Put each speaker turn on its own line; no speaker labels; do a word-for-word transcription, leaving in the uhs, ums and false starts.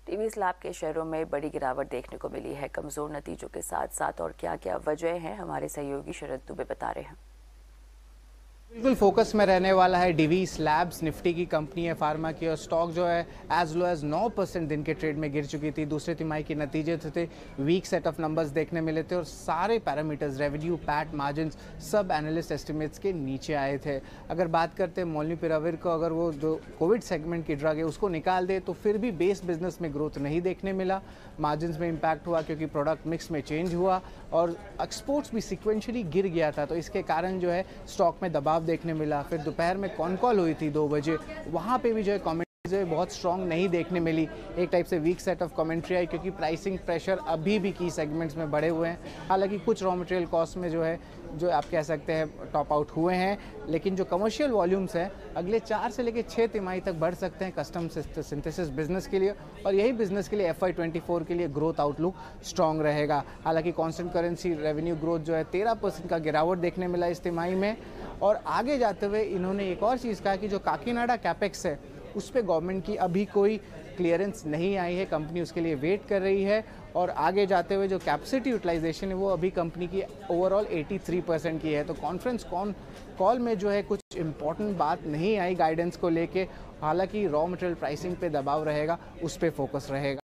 TV slab के शेयरों में बड़ी गिरावट देखने को मिली है। कमजोर नतीजों के साथ साथ और क्या क्या वजह हैं, हमारे सहयोगी शरद दुबे बता रहे हैं।
बिल्कुल फोकस में रहने वाला है डिवी स्लैब्स, निफ्टी की कंपनी है फार्मा की, और स्टॉक जो है एज लो एज नौ परसेंट दिन के ट्रेड में गिर चुकी थी। दूसरे तिमाही के नतीजे थे, थे वीक सेट ऑफ नंबर्स देखने मिले थे और सारे पैरामीटर्स रेवेन्यू, पैट, मार्जिन सब एनालिस्ट एस्टिमेट्स के नीचे आए थे। अगर बात करते हैं मोलनुपिराविर को, अगर वो जो कोविड सेगमेंट की ड्रग है उसको निकाल दे तो फिर भी बेस बिजनेस में ग्रोथ नहीं देखने मिला। मार्जिन में इम्पैक्ट हुआ क्योंकि प्रोडक्ट मिक्स में चेंज हुआ और एक्सपोर्ट्स भी सिक्वेंशली गिर गया था, तो इसके कारण जो है स्टॉक में दबाव देखने मिला। फिर दोपहर में कॉन कॉल हुई थी दो बजे, वहाँ पे भी जो है कमेंट्री जो है बहुत स्ट्रॉन्ग नहीं देखने मिली। एक टाइप से वीक सेट ऑफ कमेंट्री आई क्योंकि प्राइसिंग प्रेशर अभी भी की सेगमेंट्स में बढ़े हुए हैं। हालांकि कुछ रॉ मटेरियल कॉस्ट में जो है जो आप कह सकते हैं टॉप आउट हुए हैं, लेकिन जो कमर्शियल वॉल्यूम्स हैं अगले चार से लेकर छः तिमाही तक बढ़ सकते हैं कस्टम सिंथेसिस बिजनेस के लिए, और यही बिजनेस के लिए एफ आई ट्वेंटी फोर के लिए ग्रोथ आउटलुक स्ट्रॉन्ग रहेगा। हालांकि कांस्टेंट करेंसी रेवेन्यू ग्रोथ जो है तेरह परसेंट का गिरावट देखने मिला इस तिमाही में। और आगे जाते हुए इन्होंने एक और चीज़ कहा कि जो काकीनाडा कैपेक्स है उस पर गवर्नमेंट की अभी कोई क्लियरेंस नहीं आई है, कंपनी उसके लिए वेट कर रही है। और आगे जाते हुए जो कैपेसिटी यूटिलाइजेशन है वो अभी कंपनी की ओवरऑल तिरासी परसेंट की है। तो कॉन्फ्रेंस कॉन कॉल में जो है कुछ इंपॉर्टेंट बात नहीं आई गाइडेंस को लेके। हालांकि रॉ मटेरियल प्राइसिंग पे दबाव रहेगा, उस पर फोकस रहेगा।